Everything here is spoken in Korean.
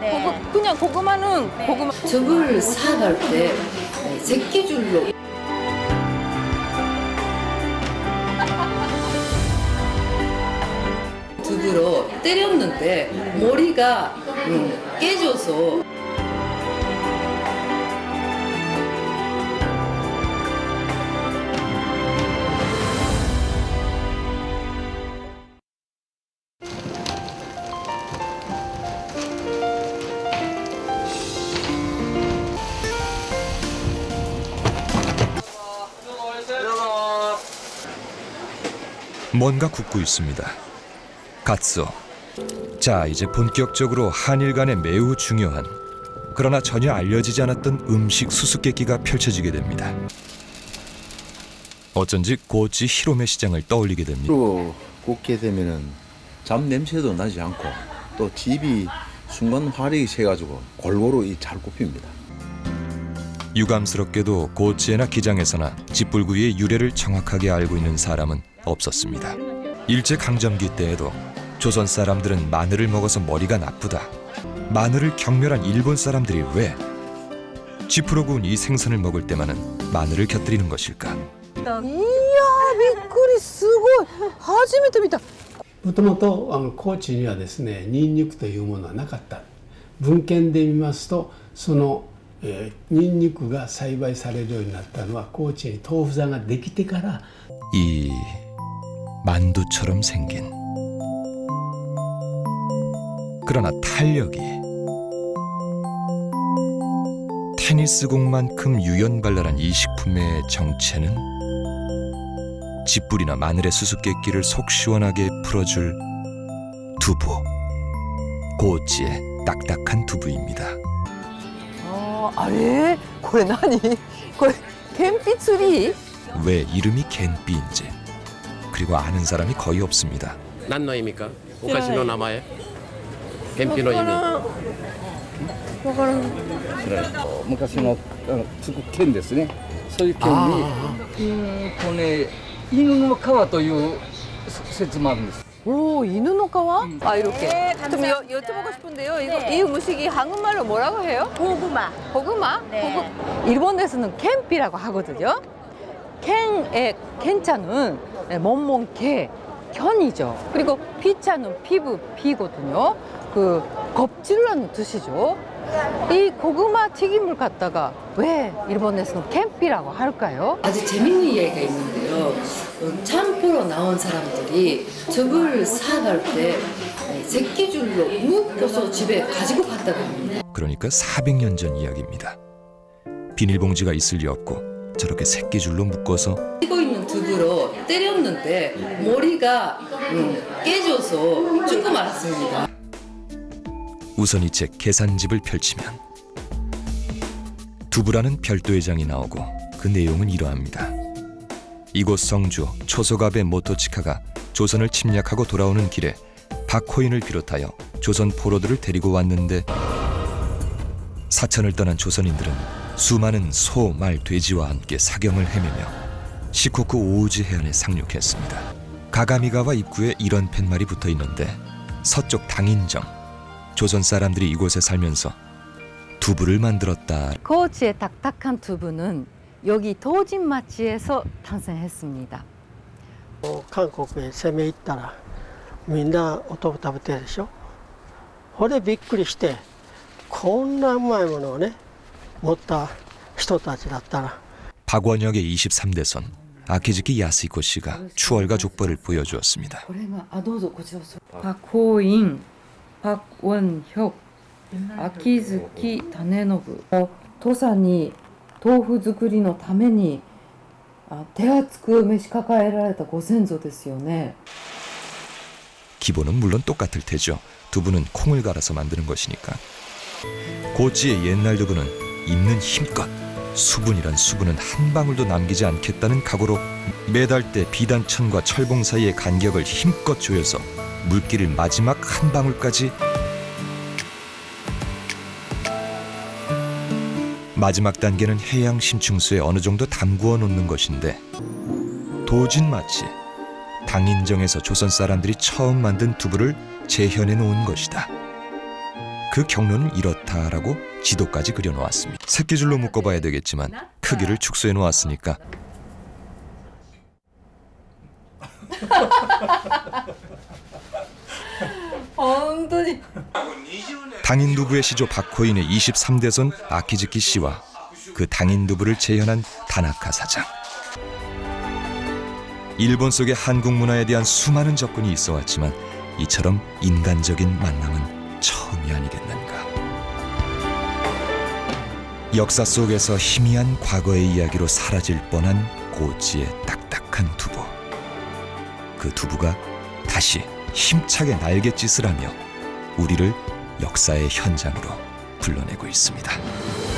네. 그냥 고구마는 네. 고구마. 즙을 사갈 때 새끼줄로 두부로 때렸는데 머리가 깨져서 뭔가 굽고 있습니다. 갓소. 자, 이제 본격적으로 한일 간에 매우 중요한 그러나 전혀 알려지지 않았던 음식 수수께끼가 펼쳐지게 됩니다. 어쩐지 고치 히로메 시장을 떠올리게 됩니다. 또 굽게 되면은 잡 냄새도 나지 않고 또 집이 순간 화력이 새가지고 골고루 잘 굽힙니다. 유감스럽게도 고치에나 기장에서나 집불구이의 유래를 정확하게 알고 있는 사람은 없었습니다. 일제강점기 때에도 조선 사람들은 마늘을 먹어서 머리가 나쁘다. 마늘을 경멸한 일본 사람들이 왜 쥐프로 구운 이 생선을 먹을 때만은 마늘을 곁들이는 것일까? 이야, 비꾸리 스고이. 初めて見た. もともと高知にはですね、ニンニクというものはなかった。文献で見ますと、そのニンニクが栽培されるようになったのは高知に豆腐山ができてから。 이 만두처럼 생긴 그러나 탄력이 테니스공만큼 유연발랄한 이 식품의 정체는 집불이나 마늘의 수수께끼를 속 시원하게 풀어줄 두부, 고치의 딱딱한 두부입니다. 아래? これ何? これ 겐피츠리? 왜 이름이 겐피인지 그리고 아는 사람이 거의 없습니다. 何の意味か? お菓子の名前? 겐피の意味? わからん. 昔のつく剣ですね。そういう剣に犬の皮という説もあるんです。 오, 이누노 카와? 아, 이렇게. 좀 여쭤보고 싶은데요. 이 음식이 한국말로 뭐라고 해요? 고구마. 고구마? 네. 일본에서는 켄피라고 하거든요. 켄의 켄자는 몸몸 개, 견이죠. 그리고 피자는 피부, 피거든요. 그 겁질라는 뜻이죠. 이 고구마 튀김을 갖다가 왜 일본에서는 켄피라고 할까요? 아주 재밌는 이야기가 있는데요. 참포로 나온 사람들이 즙을 사갈 때 새끼줄로 묶어서 집에 가지고 갔다고 합니다. 그러니까 400년 전 이야기입니다. 비닐봉지가 있을 리 없고 저렇게 새끼줄로 묶어서 찌고 있는 두부로 때렸는데 머리가 깨져서 죽고 말았습니다. 우선 이제 계산집을 펼치면 두부라는 별도의 장이 나오고 그 내용은 이러합니다. 이곳 성주 초소갑의 모토치카가 조선을 침략하고 돌아오는 길에 박호인을 비롯하여 조선 포로들을 데리고 왔는데 사천을 떠난 조선인들은 수많은 소, 말, 돼지와 함께 사경을 헤매며 시코쿠 오우지 해안에 상륙했습니다. 가가미가와 입구에 이런 팻말이 붙어 있는데 서쪽 당인정, 조선 사람들이 이곳에 살면서 두부를 만들었다. 고치의 딱딱한 두부는 여기 도진마치에서 탄생했습니다. 한국에攻め入ったらみんなお豆腐食べてるでしょ。これびっくりしてこんなうまいものをね持った人たちだったら. 박원역의 23대선 아키즈키 야스히코 씨가 추월과 족보를 보여주었습니다. 박호인, 박원혁, 아키즈키 다네노부. 도산이豆腐作りのために手厚く召し抱えられたご先祖ですよね. 기본은 물론 똑같을 테죠. 두부는 콩을 갈아서 만드는 것이니까. 고치의 옛날 두부는 있는 힘껏 수분이란 수분은 한 방울도 남기지 않겠다는 각오로 매달 때 비단천과 철봉 사이의 간격을 힘껏 조여서 물기를 마지막 한 방울까지 마지막 단계는 해양 심층수에 어느 정도 담구어 놓는 것인데 도진마치, 당인정에서 조선 사람들이 처음 만든 두부를 재현해 놓은 것이다. 그 경로는 이렇다라고 지도까지 그려놓았습니다. 새끼줄로 묶어봐야 되겠지만 크기를 축소해 놓았으니까 당인두부의 시조 박호인의 23대손 아키즈키 씨와 그 당인두부를 재현한 다나카 사장. 일본 속의 한국 문화에 대한 수많은 접근이 있어왔지만 이처럼 인간적인 만남은 처음이 아니겠는가. 역사 속에서 희미한 과거의 이야기로 사라질 뻔한 고지의 딱딱한 두부. 그 두부가 다시 힘차게 날갯짓을 하며 우리를 역사의 현장으로 불러내고 있습니다.